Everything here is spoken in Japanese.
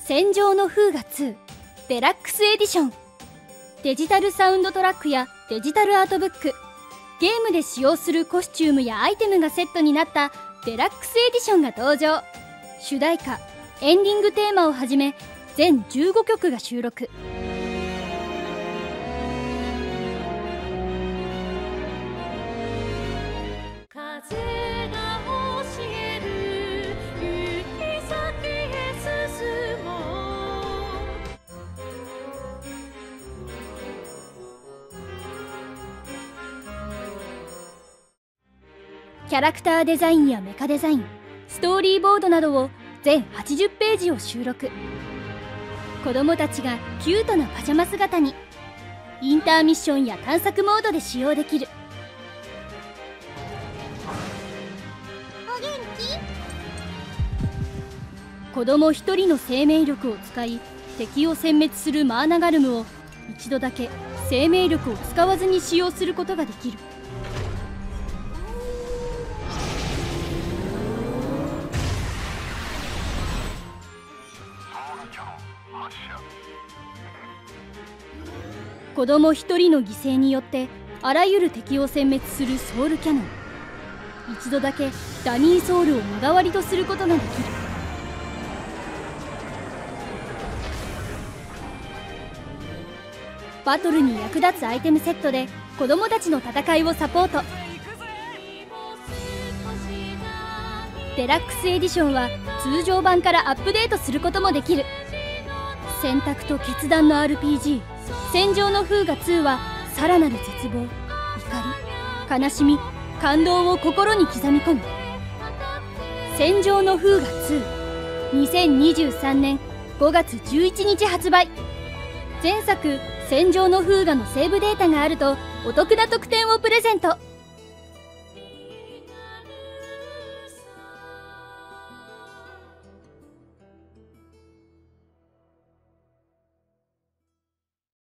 戦場の風雅2デラックスエディション。デジタルサウンドトラックやデジタルアートブック、ゲームで使用するコスチュームやアイテムがセットになったデラックスエディションが登場。主題歌、エンディングテーマをはじめ全15曲が収録。キャラクターデザインやメカデザイン、ストーリーボードなどを全80ページを収録。子供たちがキュートなパジャマ姿にインターミッションや探索モードで使用できる。 お元気？ 子供1人の生命力を使い敵を殲滅するマーナガルムを一度だけ生命力を使わずに使用することができる。子供1人の犠牲によってあらゆる敵を殲滅するソウルキャノン。一度だけダニーソウルを身代わりとすることができる。バトルに役立つアイテムセットで子供たちの戦いをサポート。デラックスエディションは通常版からアップデートすることもできる。選択と決断の RPG 戦場の風雅2はさらなる絶望、怒り、悲しみ、感動を心に刻み込む。戦場の風雅2、2023年5月11日発売。前作戦場の風雅のセーブデータがあるとお得な特典をプレゼント。